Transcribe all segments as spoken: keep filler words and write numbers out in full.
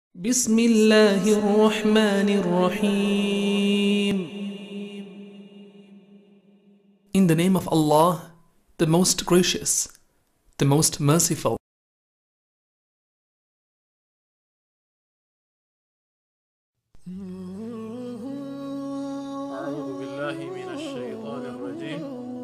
بسم الله الرحمن الرحيم. In the name of Allah, the most gracious, the most merciful. أعوذ بالله من الشيطان الرجيم.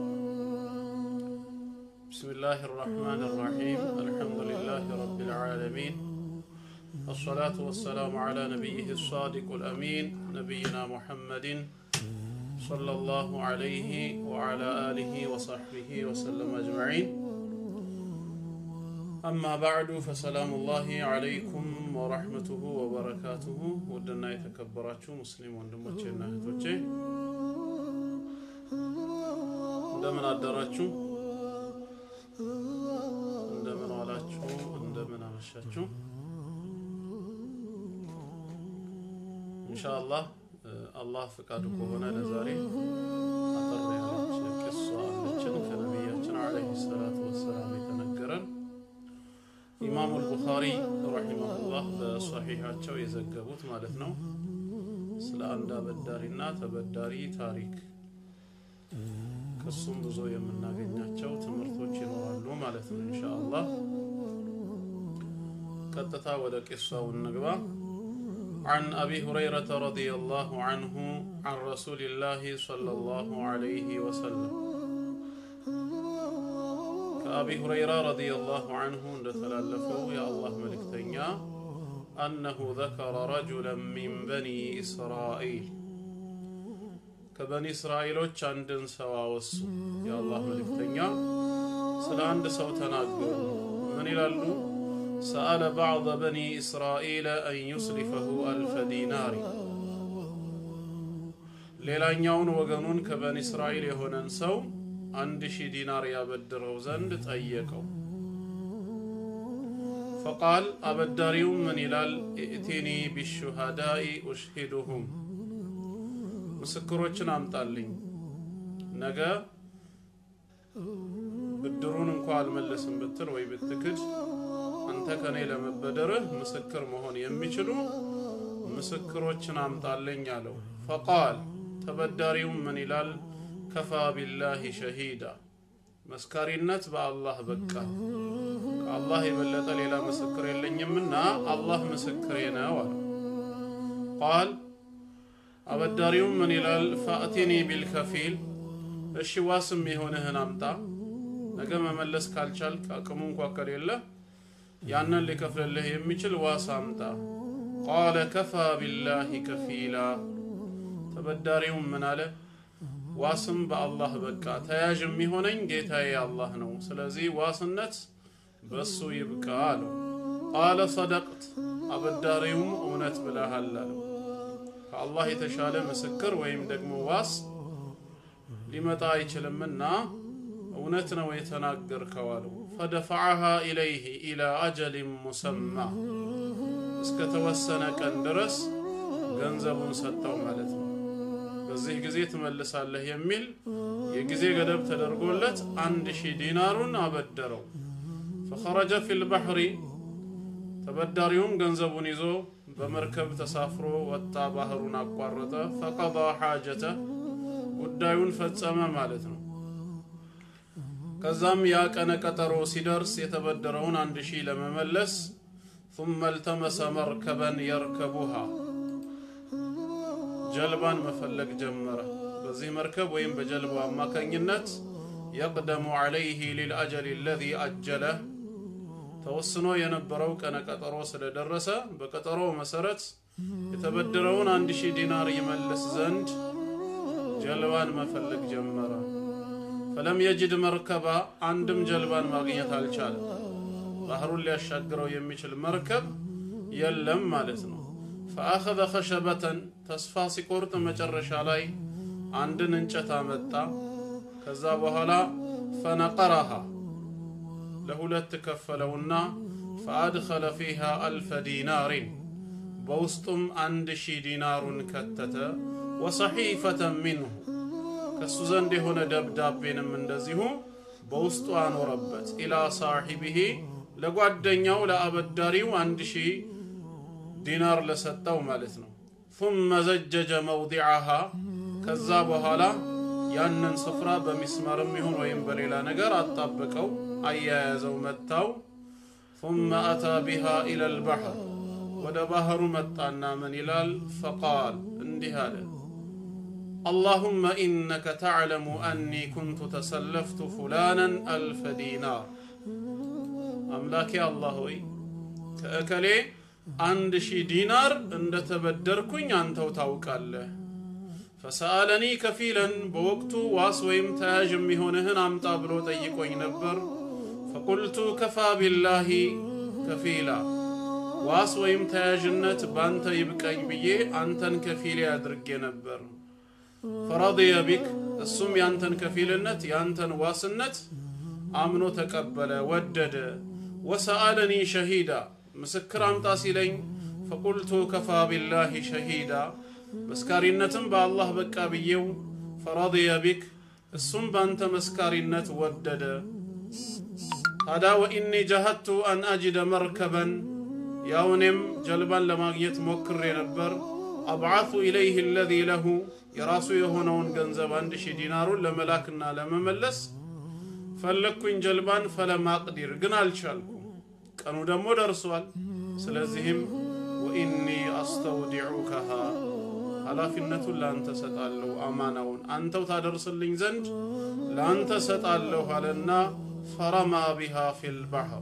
بسم الله الرحمن الرحيم. الحمد لله رب العالمين، الصلاة والسلام على نبيه الصادق الأمين نبينا محمد صلى الله عليه وعلى آله وصحبه وسلم أجمعين. أما بعد فسلام الله عليكم ورحمته وبركاته. ودنا يتكبراتشو مسلم وندموچنا اهتوچه እንደምን አደራችሁ እንደምን ዋላችሁ እንደምን አመሻችሁ። ኢንሻአላህ አላህ ፈቃዱ ከሆነ ለዛሬ አጠር ያለች ቂሷ አለችን ከነብያችን አለይሂ ሰላቱ ወሰላም የተነገረን ኢማሙ አልቡኻሪ ረሂመሁላህ በሷሂሃቸው የዘገቡት ማለት ነው። ስለ አንድ አበዳሪና ተበዳሪ ታሪክ ከሱም ብዙ የምናገኛቸው ትምህርቶች ይኖራሉ ማለት ነው ኢንሻአላህ። ቀጥታ ወደ ቂሷው እንግባ። عن أبي هريرة رضي الله عنه عن رسول الله صلى الله عليه وسلم. كأبي هريرة رضي الله عنه نتلالفه يا الله ملكتنيا أنه ذكر رجلا من بني إسرائيل. كبني إسرائيل عندن سوا وسو يا الله ملكتنيا سلا عند سو تناقل من يلالو سأل بعض بني إسرائيل أن يصرفه ألف دينار. ሌላኛውን ወገኑን ከበኒ እስራኤል የሆነን ሰው አንድ ሺህ ዲናር ያበድረው ዘንድ ጠየቀው። فقال አበዳሪው ምን ይላል? ائتني بالشهداء أشهدهم. ምስክሮችን አምጣልኝ ነገ ብድሩን እንኳን አልመለስም ብትል ወይ ብትክድ አንተ ከኔ ለመበደርህ ምስክር መሆን የሚችሉ ምስክሮችን አምጣልኝ አለው። فقال ተበዳሪው ምን ይላል? كفى بالله شهيدا. መስካሪነት በአላህ በቃ ከአላህ የበለጠ ሌላ ምስክር የለኝምና አላህ ምስክሬ ነው አለ። قال አበዳሪው ምን ይላል? فأتني بالكفيل. እሺ ዋስም የሆነህን አምጣ ነገ መመለስ ካልቻልክ አቅሙ እንኳን ከሌለ ያንን ሊከፍልልህ የሚችል ዋስ አምጣ። قال كفى بالله كفيلا. ተበዳሪው ምን አለ? ዋስም በአላህ በቃ ተያዥ የሚሆነኝ ጌታዬ አላህ ነው፣ ስለዚህ ዋስነት በሱ ይብቃ አለው። قال صدقت. አበዳሪው እውነት ብለሃል አለው። ከአላህ የተሻለ ምስክር ወይም ደግሞ ዋስ ሊመጣ አይችልምና እውነት ነው የተናገርከው አለው። فدفعها إليه إلى أجل مسمى. እስከተወሰነ ቀን ድረስ ገንዘቡን ሰጠው ማለት ነው። በዚህ ጊዜ ትመልሳለህ የሚል የጊዜ ገደብ ተደርጎለት አንድ ሺህ ዲናሩን አበደረው። فخرج في البحر. ተበዳሪውም ገንዘቡን ይዞ በመርከብ ተሳፍሮ ወጣ፣ ባህሩን አቋረጠ። فقضى حاجته. ጉዳዩን ፈጸመ ማለት ነው። ከዛም ያ ቀነ ቀጠሮ ሲደርስ የተበደረውን አንድ ሺህ ለመመለስ ثم التمس مركبا يركبها. ጀልባን መፈለግ ጀመረ። በዚህ መርከብ ወይም በጀልባው አማካኝነት يقدم عليه للأجل الذي أجله. ተወስኖ የነበረው ቀነ ቀጠሮ ስለደረሰ በቀጠሮው መሰረት የተበደረውን አንድ ሺህ ዲናር ይመልስ ዘንድ ጀልባን መፈለግ ጀመረ። فلم يجد مركبا. عندم جلبان ማግኘት አልቻለም። ባህሩን ሊያሻግረው የሚችል መርከብ የለም ማለት ነው። فأخذ خشبة. ተስፋ ሲቆርጥ መጨረሻ ላይ አንድን እንጨት አመጣ። ከዛ በኋላ فنقرها. ለሁለት ከፈለውና فأدخل فيها ألف دينار. በውስጡም አንድ ሺህ ዲናሩን ከተተ። وصحيفة منه. ከሱ ዘንድ የሆነ ደብዳቤንም እንደዚሁ በውስጡ አኖረበት። ኢላ ሳሂቢሂ ለጓደኛው ለአበዳሪው አንድ ሺህ ዲናር ለሰጠው ማለት ነው ثم زجج موضعها ከዛ በኋላ ያንን ስፍራ በሚስማርም ይሁን ወይም በሌላ ነገር አጣበቀው አያያዘው መታው ثم أتى بها إلى البحر ወደ ባህሩ መጣና ምን ይላል فقال እንዲህ አለ اللهم إنك تعلم أني كنت تسلفت فلانا ألف دينار أملاكي الله وي كأكلي عند شي دينار عند تبدركن أنتو توكاله فسألني كفيلا بوقت واسويم تاجم هونهن عم تابلو تيكوين نبر فقلت كفى بالله كفيلا واسويم تاجنت بانت يبقى بيه أنتن كفيلي أدرك نبر فرضي بك السم يانتن كفيلنت يانتن واسنت آمنو تقبل ودد وسألني شهيدا مسكر امتاسيلين فقلت كفى بالله شهيدا مسكارينتم بالله بكا بيو فرضي بك السم بانت مسكارينت ودد هذا وإني جهدت أن أجد مركبا يونم جلبا لما جيت مكر نبر أبعث إليه الذي له يراسو يهونون جنزب عند شي دينار لملاكنا لمملس فلكن جلبان فلما أقدر قنال شالكم كانوا دمو درسوال سلازهم وإني أستودعكها على فنة لا أنت ستعلو أمانون أنت تدرس اللينزند لا أنت ستعلو علينا فرما بها في البحر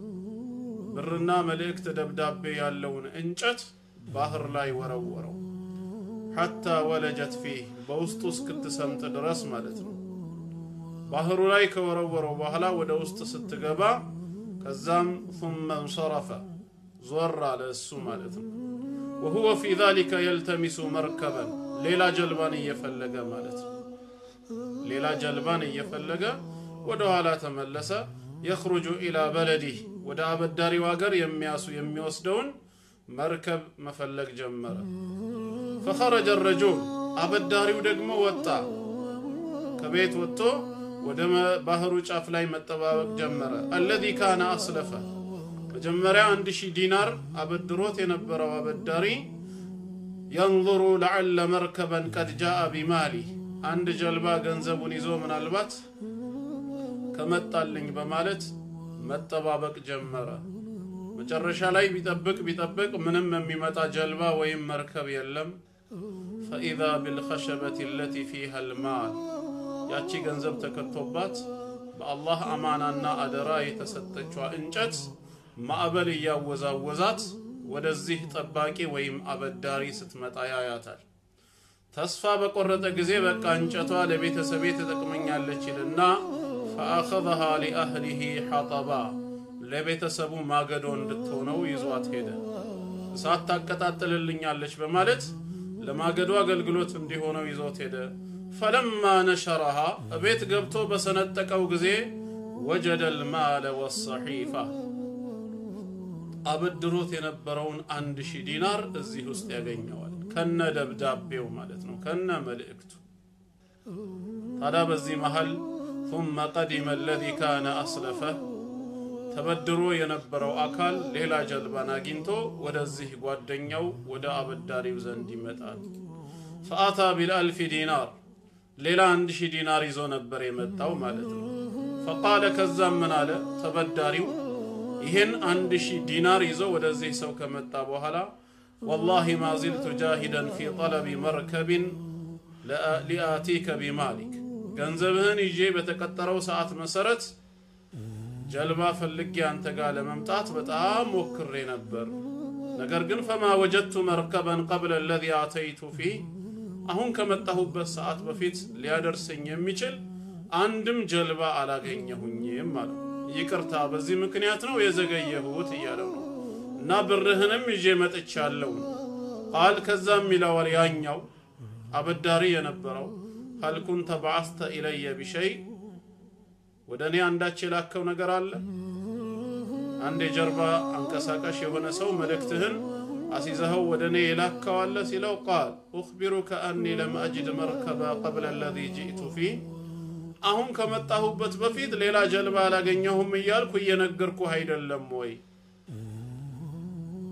برنا ملك تدبداب يالون انجت بحر لا يورورو حتى ولجت فيه بوسطس كنت سمت درس مالتنا بحر لا يورورو بحلا ودوسط ستقبا كزام ثم انصرف زور على السو مالتنا وهو في ذلك يلتمس مركبا ليلا جلبان يفلق مالتنا ليلا جلبان يفلق ودوها تملس يخرج إلى بلده ودعب الدار واقر يمياسو يميوسدون مركب مفلق جمرة فخرج الرجل أبا الدار ودقمو وطا كبيت وطو ودم بحرو شافلاي متبابك جمرة الذي كان أصلفه مجمرة عندشي دينار أبا الدروت ينبرو أبا الداري ينظر لعل مركبا قد جاء بمالي عند جلبا غنزب نيزو من البات كمتالين بمالت متبابك جمرة مجرشا لاي بيطبق بيطبق منم ميمتا جلبا ويم مركب يلم فإذا بالخشبة التي فيها المال ياتشي غنزب تكتوبات بالله أمانانا أدراي تستجوا انجت ما أبل ياوزاوزات ودزيه طباقي ويم أبداري ستمت آياتال تصفى بقرة غزي بقى انجتوا لبيتسبي تتقمنيالچ لنا فأخذها لأهله حطبا لبيتسبو ማገዶ እንድትሆነው ይዟት ሄደ እሳት ታቀጣጥልልኛለች በማለት ለማገዶ አገልግሎት እንዲሆነው ይዞት ሄደ فلما نشرها ቤት ገብቶ በሰነጠቀው ጊዜ وجد المال والصحيفة አበድሮት የነበረውን አንድ ሺህ ዲናር እዚህ ውስጥ ያገኘዋል ከነ ደብዳቤው ማለት ነው ከነ መልእክቱ ታዲያ በዚህ መሃል ثم قدم الذي كان أصلفه تبدرو ينبرو أكال ليلا جلبانا جنتو ودزيه قوادنيو ودا أبداريو زندي متان فأتى بالألف دينار ليلا عندشي دينار يزو نبري متاو مالتنا فقال كزام مناله تبداريو إهن عندشي دينار يزو ودزيه سوك متابو هلا والله ما زلت جاهدا في طلب مركب لآتيك بمالك ገንዘብህን ይዤ በተቀጠረው ሰዓት መሰረት ጀልባ ፈልጌ አንተ ጋር ለመምጣት በጣም ሞክሬ ነበር ነገር ግን فما وجدت مركبا قبل الذي اتيت فيه አሁን ከመጣሁበት ሰዓት በፊት ሊያደርሰኝ የሚችል አንድም ጀልባ አላገኘሁኝም ማለት ይቅርታ በዚህ ምክንያት ነው የዘገየሁት እያለው ነው እና ብርህንም ይዤ መጥቻለሁ قال ከዛም ይላል ያኛው አበዳሪ የነበረው هل كنت بعثت إلي بشيء ودني عندك لاكو نجر الله عندي جربة أنكساكش يهون سو ملكتهن عسيزه ودني لاكو الله سلو قال أخبرك أني لم أجد مركبا قبل الذي جئت فيه أهم كمتاه بتبفيد ليلا جلبا لجنيهم يالكو ينقركو هيدا اللموي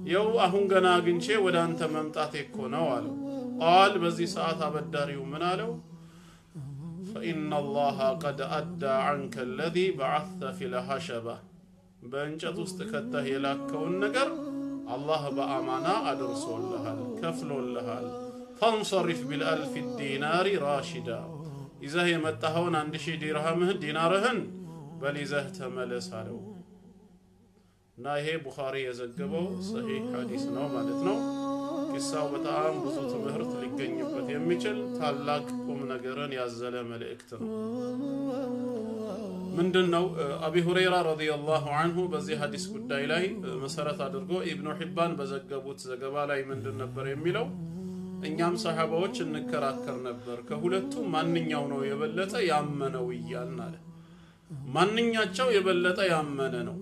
يو أهون جنا جنشة ودان تمام تاتيكونا والو قال بزي ساعة أبداري ومنالو فإن الله قد أدى عنك الذي بعث في الهشبة بأنجت استكته يلاك والنجر الله بأمانة أدرسوا لها كفلوا لها فانصرف بالألف الدينار راشدا إذا هي متهون عند شي درهمه دينارهن بل إذا تملس عليه ناهي بخاري يزقبه صحيح حديث نو مالتنا كساو بتاعم بزوت مهرت لقنيبت يميشل تالاك ومنقرن يازل ملئكتنا من دنو أبي هريرة رضي الله عنه بزي حديث قد إلهي مسارة درقو ابن حبان بزقبوت زقبالاي من دن نبر يميلو إنيام صحابوش نكراكر نبر كهولتو ماننياو نو يبلتا يامنو إيانا ماننياچو يبلتا يامننو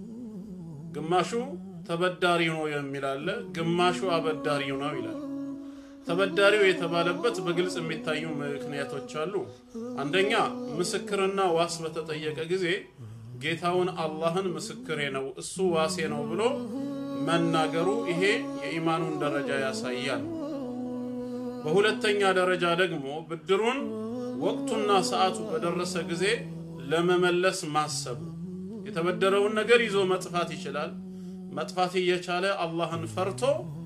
ግማሹ ተበዳሪው ነው የሚላል ግማሹ አበዳሪው ነው ይላል ተበዳሪው የተባለበት በግልጽ የሚታዩ ምክንያቶች አሉ አንደኛ ምስክርና ዋስ በተጠየቀ ጊዜ ጌታውን አላህን ምስክሬ ነው እሱ ዋሴ ነው ብሎ መናገሩ ይሄ የኢማኑን ደረጃ ያሳያል በሁለተኛ ደረጃ ደግሞ ብድሩን ወቅቱና ሰዓቱ በደረሰ ጊዜ ለመመለስ ማሰብ የተበደረውን ነገር ይዞ መጥፋት ይችላል መጥፋት እየቻለ አላህን ፈርቶ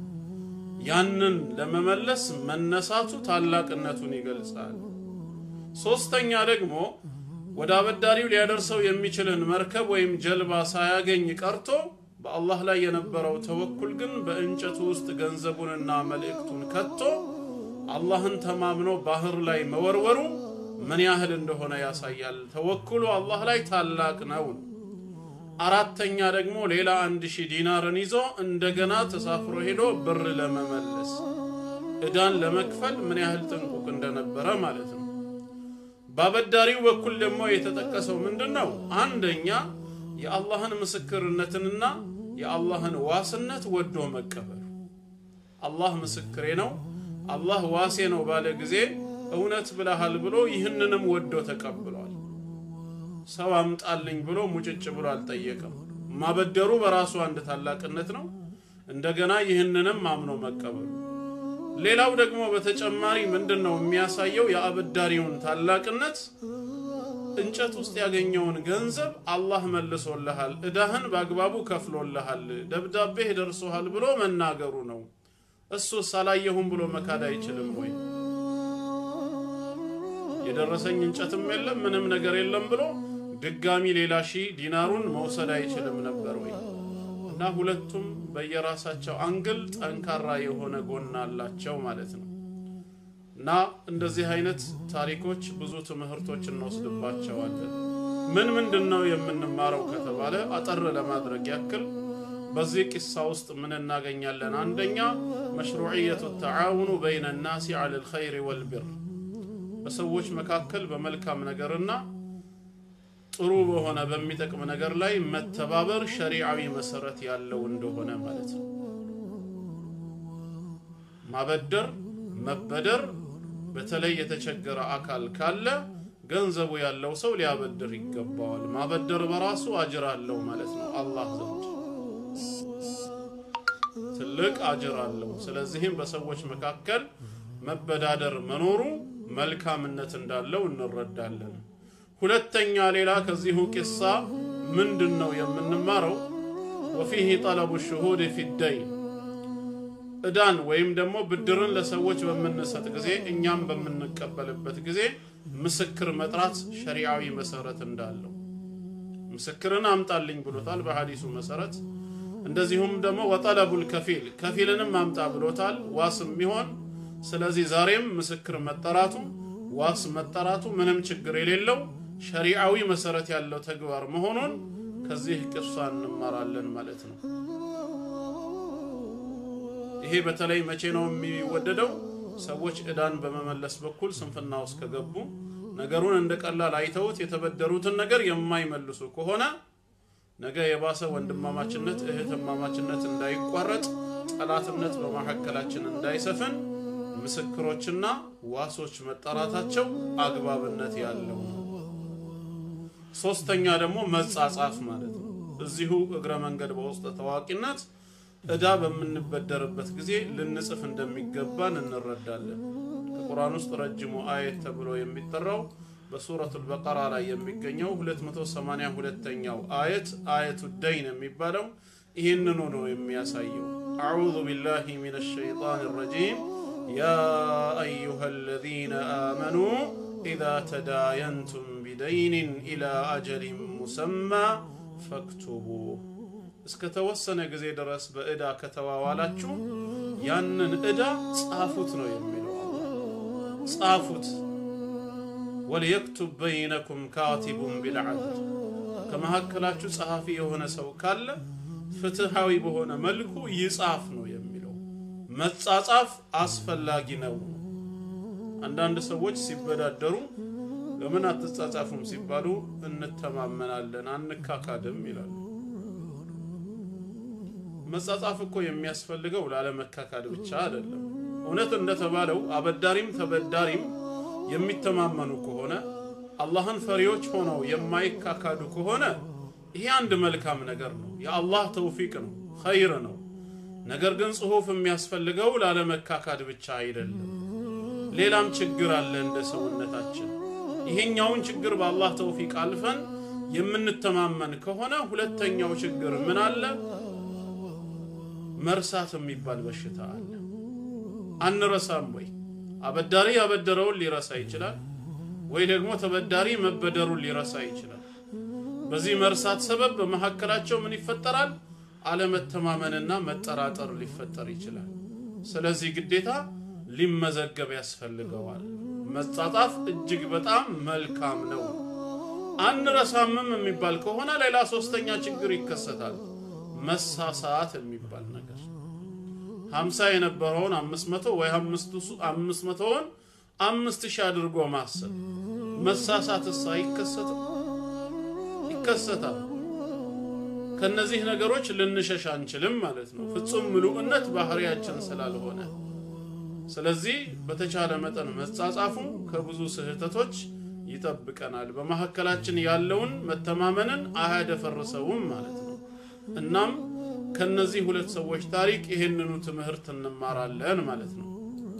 ያንን ለመመለስ መነሳቱ ታላቅነቱን ይገልጻል ሶስተኛ ደግሞ ወደ አበዳሪው ሊያደርሰው የሚችልን መርከብ ወይም ጀልባ ሳያገኝ ቀርቶ በአላህ ላይ የነበረው ተወኩል ግን በእንጨቱ ውስጥ ገንዘቡንና መልእክቱን ከቶ አላህን ተማምኖ ባህር ላይ መወርወሩ ምን ያህል እንደሆነ ያሳያል ተወኩሉ አላህ ላይ ታላቅ ነው አራተኛ ደግሞ ሌላ አንድ ሺህ ዲናርን ይዞ እንደገና ተሳፍሮ ሄዶ ብር ለመመለስ እዳን ለመክፈል ምን ያህል ጥንቁቅ እንደነበረ ማለት ነው ባበዳሪው በኩል ደግሞ የተጠቀሰው ምንድነው አንደኛ የአላህን ምስክርነትንና የአላህን ዋስነት ወዶ መቀበል አላህ ምስክሬ ነው አላህ ዋሴ ነው ባለ ጊዜ እውነት ብለሃል ብሎ ይህንንም ወዶ ተቀብሏል ሰው አምጣልኝ ብሎ ሙጭጭ ብሎ አልጠየቀም ማበደሩ በራሱ አንድ ታላቅነት ነው እንደገና ይህንንም አምኖ መቀበሉ ሌላው ደግሞ በተጨማሪ ምንድነው የሚያሳየው የአበዳሪውን ታላቅነት እንጨት ውስጥ ያገኘውን ገንዘብ አላህ መልሶልሃል እዳህን በአግባቡ ከፍሎልሃል ደብዳቤህ ደርሶሃል ብሎ መናገሩ ነው እሱ ሳላየሁም ብሎ መካዳ አይችልም ወይ የደረሰኝ እንጨትም የለም ምንም ነገር የለም ብሎ ድጋሚ ሌላ ሺ ዲናሩን መውሰድ አይችልም ነበር ወይ እና ሁለቱም በየራሳቸው አንግል ጠንካራ የሆነ ጎን አላቸው ማለት ነው እና እንደዚህ አይነት ታሪኮች ብዙ ትምህርቶችን እንወስድባቸዋለን ምን ምንድነው የምንማረው ከተባለ አጠር ለማድረግ ያክል በዚህ ቂሳ ውስጥ ምን እናገኛለን አንደኛ መሽሩዕየቱ ተዓውኑ በይነ الناس على الخير والبر በሰዎች መካከል በመልካም ነገርና ጥሩ በሆነ በሚጠቅም ነገር ላይ መተባበር ሸሪዓዊ መሰረት ያለው እንደሆነ ማለት ነው ማበደር መበደር በተለይ የተቸገረ አካል ካለ ገንዘቡ ያለው ሰው ሊያበድር ይገባዋል ማበደር በራሱ አጅር አለው ማለት ነው አላህ ዘንድ ትልቅ አጅር አለው ስለዚህም በሰዎች መካከል መበዳደር መኖሩ መልካምነት እንዳለው እንረዳለን ሁለተኛ ሌላ ከዚሁ ቂሳ ምንድነው የምንማረው وفيه طلب الشهود في الدين እዳን ወይም ደግሞ ብድርን ለሰዎች በመነሳት ጊዜ እኛም በመንቀበልበት ጊዜ ምስክር መጥራት ሸሪዓዊ መሰረት እንዳለው ምስክርን አምጣልኝ ብሎታል በሐዲሱ መሰረት እንደዚሁም ደግሞ وطلب الكفيل ከፊልንም አምጣ ብሎታል ዋስም ይሆን ስለዚህ ዛሬም ምስክር መጠራቱ ዋስ መጠራቱ ምንም ችግር የሌለው ሸሪዓዊ መሰረት ያለው ተግባር መሆኑን ከዚህ ቂሳ እንማራለን ማለት ነው ይሄ በተለይ መቼ ነው የሚወደደው ሰዎች እዳን በመመለስ በኩል ስንፍና ውስጥ ከገቡ ነገሩን እንደቀላል አይተውት የተበደሩትን ነገር የማይመልሱ ከሆነ ነገ የባሰ ወንድማማችነት እህትማማችነት እንዳይቋረጥ ጠላትነት በመሐከላችን እንዳይሰፍን ምስክሮችና ዋሶች መጠራታቸው አግባብነት ያለው ሶስተኛ ደግሞ መጻጻፍ ማለት ነው እዚሁ እግረ መንገድ በውስጥ ተዋቂነት እዳ በምንበደርበት ጊዜ ልንጽፍ እንደሚገባን እንረዳለን ከቁርአን ውስጥ ረጅሙ አየት ተብሎ የሚጠራው በሱረቱል በቀራ ላይ የሚገኘው ሁለት መቶ ሰማንያ ሁለተኛው አየት አየቱ ደይን የሚባለው ይሄንን ነው የሚያሳየው አዑዙ ቢላሂ ሚነሽ ሸይጣኒር ረጂም ያ አዩሀለዚነ አመኑ ኢዛ ተዳየንቱም ቢደይን ኢላ አጀሊን ሙሰማ ፈክቱቡ እስከ ተወሰነ ጊዜ ድረስ በእዳ ከተዋዋላችሁ ያንን እዳ ጻፉት ነው የሚለው ጻፉት ወልየክቱብ በይነኩም ካቲቡን ቢልዓድል ከመሐከላችሁ ጸሐፊ የሆነ ሰው ካለ ፍትሃዊ በሆነ መልኩ ይጻፍ ነው የሚለው መጻጻፍ አስፈላጊ ነው አንዳንድ ሰዎች ሲበዳደሩ ለምን አትጻጻፉም ሲባሉ እንተማመናለን አንካካድም ይላሉ መጻጻፍ እኮ የሚያስፈልገው ላለመካካድ ብቻ አይደለም እውነት እንደተባለው አበዳሪም ተበዳሪም የሚተማመኑ ከሆነ አላህን ፈሪዎች ሆነው የማይካካዱ ከሆነ ይሄ አንድ መልካም ነገር ነው የአላህ ተውፊቅ ነው ኸይር ነው ነገር ግን ጽሁፍ የሚያስፈልገው ላለመካካድ ብቻ አይደለም ሌላም ችግር አለ እንደ ሰውነታችን ይሄኛውን ችግር በአላህ ተውፊቅ አልፈን የምንተማመን ከሆነ ሁለተኛው ችግር ምን አለ መርሳት የሚባል በሽታ አለ አንረሳም ወይ አበዳሪ ያበደረውን ሊረሳ ይችላል ወይ ደግሞ ተበዳሪ መበደሩን ሊረሳ ይችላል በዚህ መርሳት ሰበብ በመሐከላቸው ምን ይፈጠራል አለመተማመንና መጠራጠር ሊፈጠር ይችላል ስለዚህ ግዴታ ሊመዘገብ ያስፈልገዋል መጻጻፍ እጅግ በጣም መልካም ነው አንረሳምም የሚባል ከሆነ ሌላ ሶስተኛ ችግር ይከሰታል መሳሳት የሚባል ነገር ሃምሳ የነበረውን አምስት መቶ ወይ አምስት መቶውን አምስት ሺህ አድርጎ ማሰብ መሳሳትስ አይከሰትም ይከሰታል ከነዚህ ነገሮች ልንሸሽ አንችልም ማለት ነው ፍጹም ምሉእነት ባህሪያችን ስላልሆነ ስለዚህ በተቻለ መጠን መጻጻፉ ከብዙ ስህተቶች ይጠብቀናል በመሐከላችን ያለውን መተማመንን አያደፈርሰውም ማለት ነው እናም ከነዚህ ሁለት ሰዎች ታሪክ ይሄንኑ ትምህርት እንማራለን ማለት ነው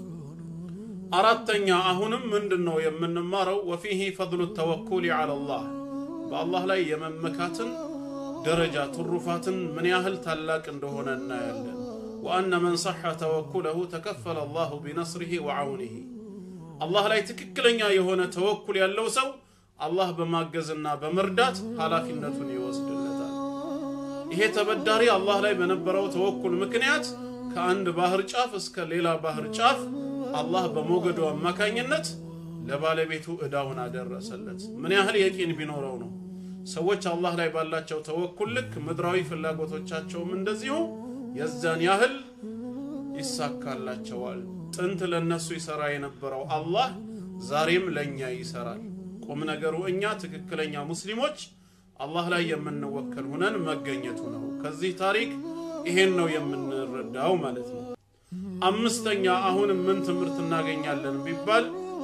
አራተኛ አሁንም ምንድነው የምንማረው وفيه فضل التوكل على الله በአላህ ላይ የመመካትን ደረጃ ትሩፋትን ምን ያህል ታላቅ እንደሆነ እናያለን وان من صح توكله تكفل الله بنصره وعونه الله ላይ ትክክለኛ የሆነ ተወኩል ያለው ሰው አላህ በማገዝና በመርዳት ኃላፊነቱን ይወስድለታል ይሄ ተበዳሪ አላህ ላይ በነበረው ተወኩል ምክንያት ከአንድ ባህር ጫፍ እስከ ሌላ ባህር ጫፍ አላህ በሞገዱ አማካኝነት ለባለቤቱ እዳውን አደረሰለት ምን ያህል የቂን ቢኖረው ነው ሰዎች አላህ ላይ ባላቸው ተወኩል ልክ ምድራዊ ፍላጎቶቻቸውም እንደዚሁ የዛን ያህል ይሳካላቸዋል ጥንት ለነሱ ይሰራ የነበረው አላህ ዛሬም ለኛ ይሰራል ቁም ነገሩ እኛ ትክክለኛ ሙስሊሞች አላህ ላይ የምንወከል ሆነን መገኘቱ ነው ከዚህ ታሪክ ይሄን ነው የምንረዳው ማለት ነው አምስተኛ አሁን ምን ትምህርት እናገኛለን ቢባል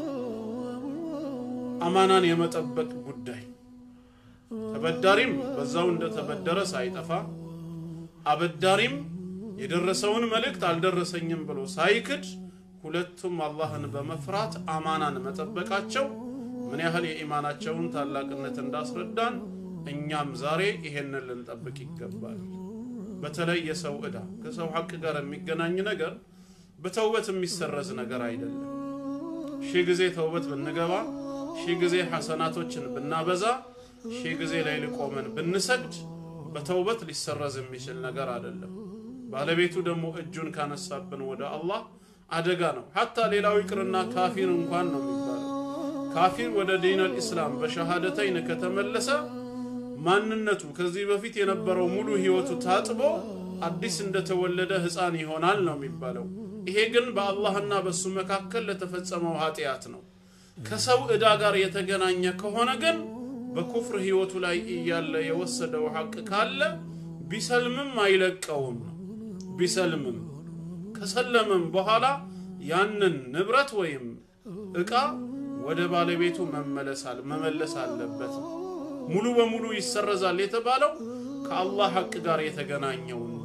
አማናን የመጠበቅ ጉዳይ ተበዳሪም በዛው እንደተበደረ ሳይጠፋ አበዳሪም የደረሰውን መልእክት አልደረሰኝም ብሎ ሳይክድ ሁለቱም አላህን በመፍራት አማናን መጠበቃቸው ምን ያህል የኢማናቸውን ታላቅነት እንዳስረዳን እኛም ዛሬ ይሄንን ልንጠብቅ ይገባል በተለይ የሰው እዳ ከሰው ሐቅ ጋር የሚገናኝ ነገር በተውበት የሚሰረዝ ነገር አይደለም ሺ ጊዜ ተውበት ብንገባ ሺ ጊዜ ሐሰናቶችን ብናበዛ ሺ ጊዜ ላይ ልቆመን ብንሰግድ በተውበት ሊሰረዝ የሚችል ነገር አይደለም ባለቤቱ ደግሞ እጁን ካነሳብን ወደ አላህ አደጋ ነው hatta ሌላው ይቅርና ካፊር እንኳን ነው የሚባለው ካፊር ወደ ዲን الاسلام በሸሃደተይን ከተመለሰ ማንነቱ ከዚህ በፊት የነበረው ሙሉ ህይወቱ ታጥቦ አዲስ እንደተወለደ ህፃን ይሆናል ነው የሚባለው ይሄ ግን በአላህና በሱ መካከል ለተፈጸመው ኃጢያት ነው ከሰው እዳ ጋር የተገናኘ ከሆነ ግን በኩፍር ህይወቱ ላይ ይያለ የወሰደው ሐቅ ካለ ቢሰልምም አይለቀውም ቢሰልምም ከሰለምም በኋላ ያንን ንብረት ወይም እቃ ወደ ባለቤቱ መመለሳል መመለስ አለበት ሙሉ በሙሉ ይሰረዛል የተባለው ከአላህ ሐቅ ጋር የተገናኘው ነው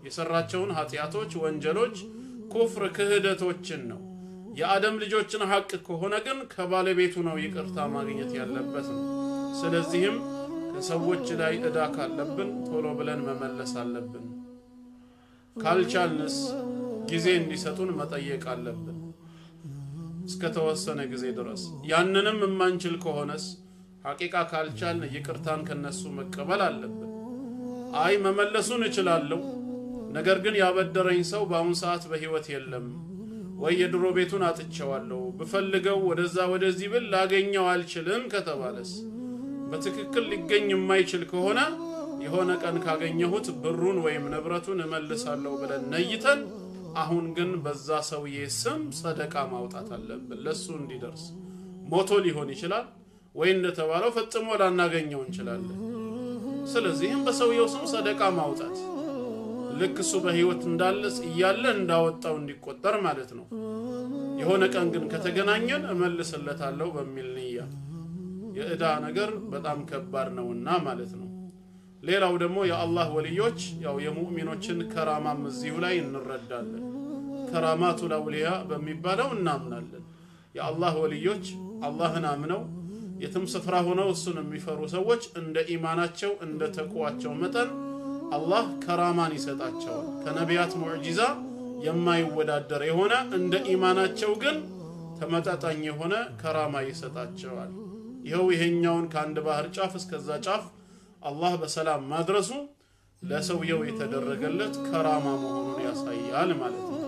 የሰራቸውን ኃጢያቶች ወንጀሎች ኩፍር ክህደቶችን ነው የአደም ልጆችን ሐቅ ከሆነ ግን ከባለቤቱ ነው ይቅርታ ማግኘት ያለበት ነው ስለዚህም ከሰዎች ላይ እዳ ካለብን ቶሎ ብለን መመለስ አለብን ካልቻልንስ ጊዜ እንዲሰጡን መጠየቅ አለብን እስከ ተወሰነ ጊዜ ድረስ ያንንም የማንችል ከሆነስ ሐቂቃ ካልቻልን ይቅርታን ከነሱ መቀበል አለብን አይ መመለሱን እችላለሁ ነገር ግን ያበደረኝ ሰው በአሁን ሰዓት በህይወት የለም ወይ የድሮ ቤቱን አጥቻለሁ በፈልገው ወደዛ ወደዚህ ብል ላገኘው አልችልም ከተባለስ በትክክል ሊገኝ የማይችል ከሆነ የሆነ ቀን ካገኘሁት ብሩን ወይም ንብረቱን እመልሳለሁ ብለን ነይተን አሁን ግን በዛ ሰውዬ ስም ሰደቃ ማውጣት አለብን ለሱ እንዲደርስ ሞቶ ሊሆን ይችላል ወይ እንደተባለው ፈጽሞ ላናገኘው እንችላለን ስለዚህም በሰውየው ስም ሰደቃ ማውጣት ለክሱ በህይወት እንዳለስ ይያለ እንዳወጣው እንዲቆጠር ማለት ነው የሆነ ቀን ግን ከተገናኘን እመልስለታለሁ በሚል ንያ የእዳ ነገር በጣም ከባድ ነውና ማለት ነው ሌላው ደግሞ የአላህ ወልዮች ያው የሙእሚኖችን ከራማም እዚሁ ላይ እንረዳለን ከራማቱ ለውሊያ በሚባለው እናምናለን የአላህ ወልዮች አላህን አምነው የትም ስፍራ ሆነው እሱን የሚፈሩ ሰዎች እንደ ኢማናቸው እንደ ተቋዋቸው መጠን አላህ ከራማን ይሰጣቸዋል ከነቢያት ሙዕጂዛ የማይወዳደር የሆነ እንደ ኢማናቸው ግን ተመጣጣኝ የሆነ ከራማ ይሰጣቸዋል ይሄው ይሄኛውን ከአንድ ባህር ጫፍ እስከዛ ጫፍ አላህ በሰላም ማድረሱ ለሰውየው የተደረገለት ከራማ መሆኑን ያሳያል ማለት ነው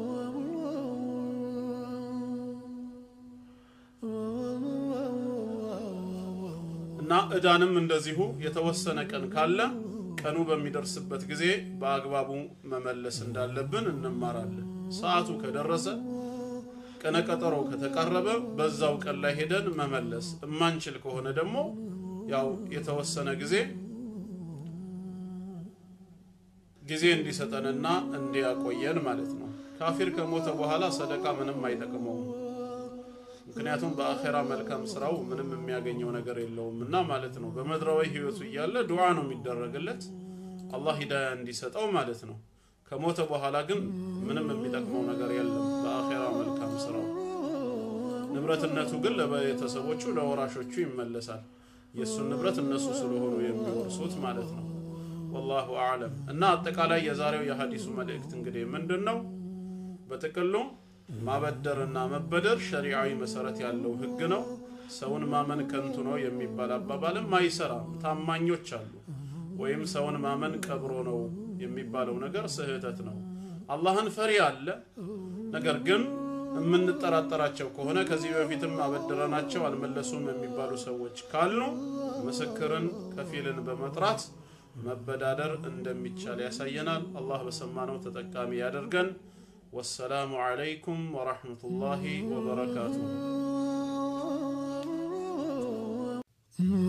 እና እዳንም እንደዚሁ የተወሰነ ቀን ካለ ቀኑ በሚደርስበት ጊዜ በአግባቡ መመለስ እንዳለብን እንማራለን ሰዓቱ ከደረሰ ቀነ ቀጠሮ ከተቀረበ በዛው ቀን ላይ ሄደን መመለስ እማንችል ከሆነ ደግሞ ያው የተወሰነ ጊዜ ጊዜ እንዲሰጠንና እንዲያቆየን ማለት ነው ካፊር ከሞተ በኋላ ሰደቃ ምንም አይጠቅመው ምክንያቱም በአኺራ መልካም ስራው ምንም የሚያገኘው ነገር የለውምና ማለት ነው በመድራዊ ህይወቱ ይያለ ዱዓ ነው የሚደረግለት አላህ ሂዳያ እንዲሰጠው ማለት ነው ከሞተ በኋላ ግን ምንም የሚጠቅመው ነገር የለም በአኺራ መልካም ስራው ንብረትነቱ ግን ለቤተሰቦቹ ለወራሾቹ ይመለሳል የሱን ንብረት እነሱ ስለሆኑ የሚወርሱት ማለት ነው والله اعلم እና አጠቃላይ የዛሬው የሐዲሱ መልእክት እንግዲህ ምንድነው በተቀሉ ማበደርና መበደር ሸሪዓዊ መሰረት ያለው ህግ ነው ሰውን ማመን ከንቱ ነው የሚባል አባባልም አይሰራም ታማኞች አሉ ወይም ሰውን ማመን ቀብሮ ነው የሚባለው ነገር ስህተት ነው አላህን ፈሪ አለ ነገር ግን የምንጠራጠራቸው ከሆነ ከዚህ በፊትም አበደረናቸው አልመለሱም የሚባሉ ሰዎች ካሉ ምስክርን ከፊልን በመጥራት መበዳደር እንደሚቻል ያሳየናል አላህ በሰማነው ተጠቃሚ ያደርገን والسلام عليكم ورحمة الله وبركاته